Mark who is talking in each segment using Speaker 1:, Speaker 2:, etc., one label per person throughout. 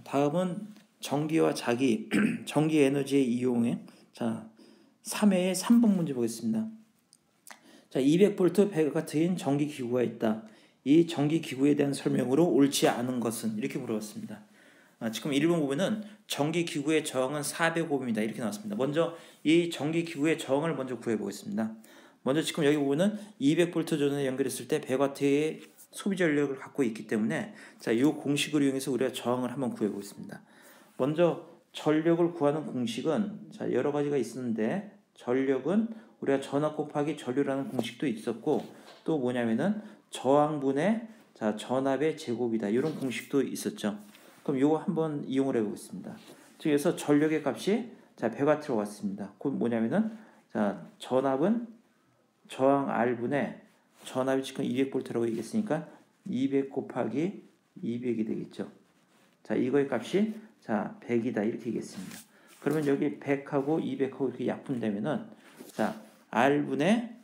Speaker 1: 다음은 전기와 자기, 전기 에너지의 이용에 3회의 3번 문제 보겠습니다. 200V 배가트인 전기 기구가 있다. 이 전기 기구에 대한 설명으로 옳지 않은 것은 이렇게 물어봤습니다. 지금 1번 보면은 전기 기구의 저항은 400Ω입니다. 이렇게 나왔습니다. 먼저 이 전기 기구의 저항을 먼저 구해 보겠습니다. 먼저 지금 여기 보면은 200V 전원에 연결했을 때 100W의 소비 전력을 갖고 있기 때문에 이 공식을 이용해서 우리가 저항을 한번 구해 보겠습니다. 먼저 전력을 구하는 공식은 여러 가지가 있었는데, 전력은 우리가 전압 곱하기 전류라는 공식도 있었고, 또 뭐냐면은 저항분의 전압의 제곱이다, 이런 공식도 있었죠. 그럼 이거 한번 이용을 해보겠습니다. 그래서 전력의 값이 100W로 왔습니다. 그 뭐냐면은 전압은 저항 R분의 전압이 지금 200V라고 얘기했으니까 200 곱하기 200이 되겠죠. 이거의 값이 100이다, 이렇게 얘기했습니다. 그러면 여기 100하고 200하고 이렇게 약분되면은 R분의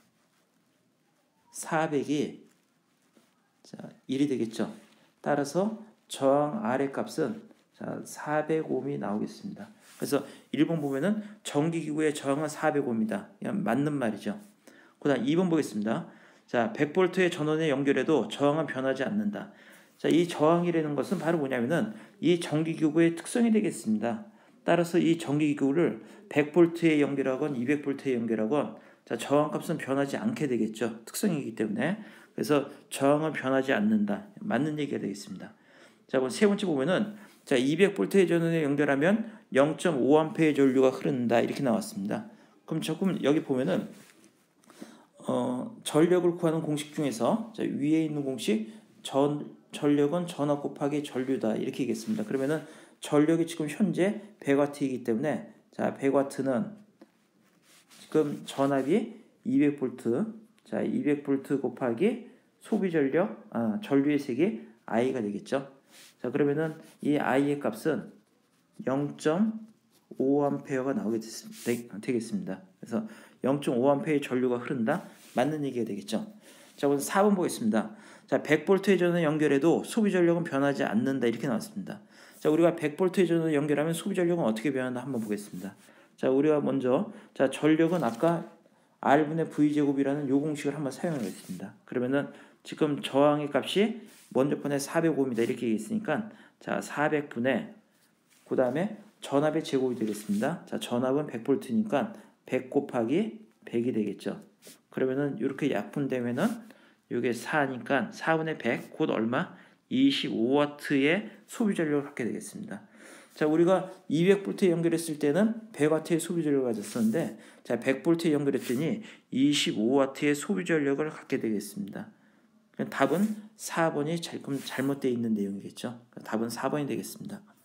Speaker 1: 400이 1이 되겠죠. 따라서 저항 R의 값은 400Ω이 나오겠습니다. 그래서 1번 보면은 전기기구의 저항은 400Ω입니다. 맞는 말이죠. 그 다음 2번 보겠습니다. 100V의 전원에 연결해도 저항은 변하지 않는다. 이 저항이라는 것은 바로 뭐냐면은 이 전기기구의 특성이 되겠습니다. 따라서 이 전기기구를 100V에 연결하건 200V에 연결하건 저항값은 변하지 않게 되겠죠. 특성이기 때문에. 그래서 저항은 변하지 않는다. 맞는 얘기가 되겠습니다. 그럼 세 번째 보면은 200V의 전원에 연결하면 0.5A의 전류가 흐른다, 이렇게 나왔습니다. 그럼 조금 여기 보면은 전력을 구하는 공식 중에서 위에 있는 공식 전력은 전압 곱하기 전류다, 이렇게 얘기했습니다. 그러면은 전력이 지금 현재 100W이기 때문에 100W는 지금 전압이 200V, 200V 곱하기 소비 전력, 전류의 색이 I가 되겠죠. 그러면은 이 I의 값은 0.5A가 나오게 되겠습니다. 그래서 0.5A의 전류가 흐른다, 맞는 얘기가 되겠죠. 그럼 4번 보겠습니다. 100V의 전원에 연결해도 소비 전력은 변하지 않는다, 이렇게 나왔습니다. 우리가 100V의 전원에 연결하면 소비 전력은 어떻게 변하나 한번 보겠습니다. 우리가 먼저 전력은 아까 R분의 V제곱이라는 요 공식을 한번 사용하겠습니다. 그러면은 지금 저항의 값이 먼저 번에 400Ω입니다. 이렇게 얘기했으니까 400분의 그 다음에 전압의 제곱이 되겠습니다. 전압은 100V니까 100 곱하기 100이 되겠죠. 그러면은 이렇게 약분되면은 이게 4니까 4분의 100 곧 얼마? 25W의 소비 전력을 갖게 되겠습니다. 우리가 200V에 연결했을 때는 100W의 소비 전력을 가졌었는데 100V에 연결했더니 25W의 소비 전력을 갖게 되겠습니다. 답은 4번이 잘못되어 있는 내용이겠죠. 답은 4번이 되겠습니다.